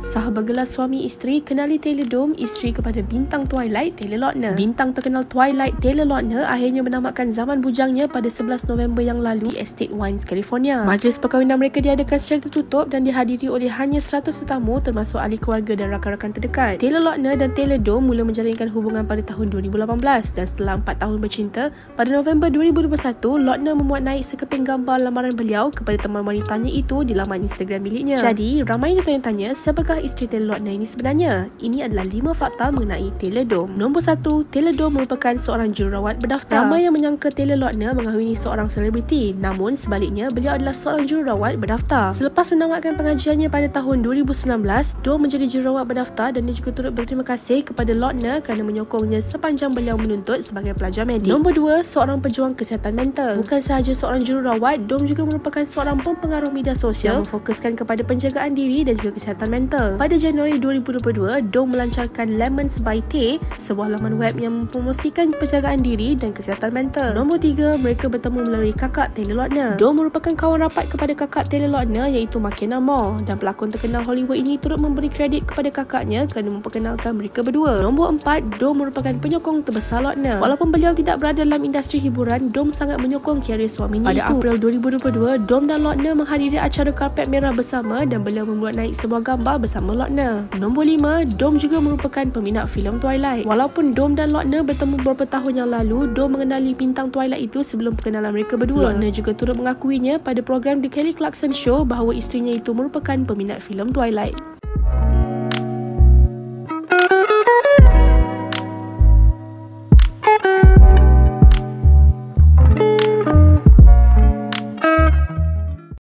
Sah bergelar suami isteri, kenali Taylor Dome, isteri kepada bintang Twilight Taylor Lautner. Bintang terkenal Twilight Taylor Lautner akhirnya menamatkan zaman bujangnya pada 11 November yang lalu di Estate Wines, California. Majlis perkahwinan mereka diadakan secara tertutup dan dihadiri oleh hanya 100 tetamu termasuk ahli keluarga dan rakan-rakan terdekat. Taylor Lautner dan Taylor Dome mula menjalinkan hubungan pada tahun 2018 dan setelah 4 tahun bercinta, pada November 2021, Lautner memuat naik sekeping gambar lamaran beliau kepada teman wanitanya itu di laman Instagram miliknya. Jadi, ramai yang tanya-tanya siapakah isteri Taylor Lautner ini sebenarnya? Ini adalah 5 fakta mengenai Taylor Dome. Nombor 1, Taylor Dome merupakan seorang jururawat berdaftar. Ramai yang menyangka Taylor Lautner mengahwini seorang selebriti, namun sebaliknya beliau adalah seorang jururawat berdaftar. Selepas menamatkan pengajiannya pada tahun 2019, Dome menjadi jururawat berdaftar dan dia juga turut berterima kasih kepada Lautner kerana menyokongnya sepanjang beliau menuntut sebagai pelajar medik. Nombor 2, seorang pejuang kesihatan mental. Bukan sahaja seorang jururawat, Dome juga merupakan seorang pempengaruh media sosial yang memfokuskan kepada penjagaan diri dan juga kesihatan mental. Pada Januari 2022, Dome melancarkan Lemons by Tay, sebuah laman web yang mempromosikan penjagaan diri dan kesihatan mental. Nombor 3, mereka bertemu melalui kakak Taylor Lautner. Dome merupakan kawan rapat kepada kakak Taylor Lautner iaitu McKenna Moore, dan pelakon terkenal Hollywood ini turut memberi kredit kepada kakaknya kerana memperkenalkan mereka berdua. Nombor 4, Dome merupakan penyokong terbesar Lautner. Walaupun beliau tidak berada dalam industri hiburan, Dome sangat menyokong karier suaminya itu. Pada April 2022, Dome dan Lautner menghadiri acara karpet merah bersama dan beliau membuat naik sebuah gambar bersama Lautner. Nombor 5, Dome juga merupakan peminat filem Twilight. Walaupun Dome dan Lautner bertemu beberapa tahun yang lalu, Dome mengenali bintang Twilight itu sebelum perkenalan mereka berdua. Lautner juga turut mengakuinya pada program The Kelly Clarkson Show bahawa isterinya itu merupakan peminat filem Twilight.